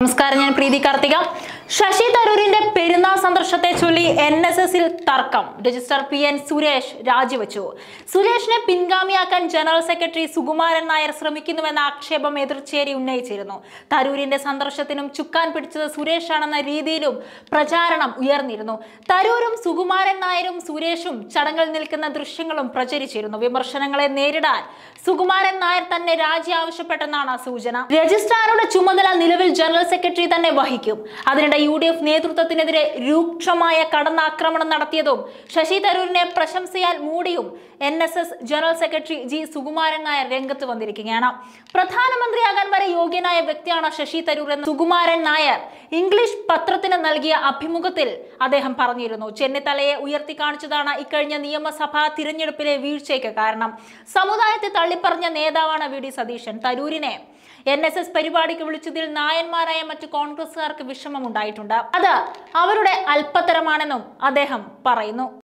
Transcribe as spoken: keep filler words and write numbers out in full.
നമസ്കാരം, ഞാൻ പ്രീതി കാർത്തിക. ശശി തരൂരിന്റെ പെരുന്നാൾ സന്ദർശനത്തെ ചൊല്ലി എൻ എസ് എസിൽ തർക്കം. രജിസ്ട്രാർ പി എൻ സുരേഷ് രാജിവെച്ചു. സുരേഷിനെ പിൻഗാമിയാക്കാൻ ജനറൽ സെക്രട്ടറി സുകുമാരൻ നായർ ശ്രമിക്കുന്നുവെന്ന ആക്ഷേപം എതിർച്ചേരി ഉന്നയിച്ചിരുന്നു. തരൂരിന്റെ സന്ദർശനത്തിനും ചുക്കാൻ പിടിച്ചത് സുരേഷാണെന്ന രീതിയിലും പ്രചാരണം ഉയർന്നിരുന്നു. തരൂരും സുകുമാരൻ നായരും സുരേഷും ചടങ്ങിൽ നിൽക്കുന്ന ദൃശ്യങ്ങളും പ്രചരിച്ചിരുന്നു. വിമർശനങ്ങളെ നേരിടാൻ സുകുമാരൻ നായർ തന്നെ രാജി ആവശ്യപ്പെട്ടെന്നാണ് സൂചന. രജിസ്ട്രാറുടെ ചുമതല നിലവിൽ ജനറൽ സെക്രട്ടറി തന്നെ വഹിക്കും. അതിനിടെ യു ഡി എഫ് നേതൃത്വത്തിനെതിരെ രൂക്ഷമായ കടന്നാക്രമണം നടത്തിയതും ശശി തരൂരിനെ പ്രശംസയാൽ മൂടിയും N S S general secretary G Sukumaran Nair രംഗത്ത് വന്നിരിക്കുകയാണ്. പ്രധാനമന്ത്രിയാകാൻ വരെ യോഗ്യനായ വ്യക്തിയാണ് ശശി തരൂർ എന്ന് സുകുമാരൻ നായർ ഇംഗ്ലീഷ് പത്രത്തിന് നൽകിയ അഭിമുഖത്തിൽ അദ്ദേഹം പറഞ്ഞിരുന്നു. ചെന്നിത്തലയെ ഉയർത്തി കാണിച്ചതാണ് ഇക്കഴിഞ്ഞ നിയമസഭാ തിരഞ്ഞെടുപ്പിലെ വീഴ്ചയ്ക്ക് കാരണം. സമുദായത്തെ തള്ളിപ്പറഞ്ഞ നേതാവാണ് വി ഡി സതീശൻ. തരൂരിനെ എൻ എസ് എസ് പരിപാടിക്ക് വിളിച്ചതിൽ നായന്മാരായ മറ്റു കോൺഗ്രസുകാർക്ക് വിഷമമുണ്ടായിട്ടുണ്ട്. അത് അവരുടെ അല്പത്തരമാണെന്നും അദ്ദേഹം പറയുന്നു.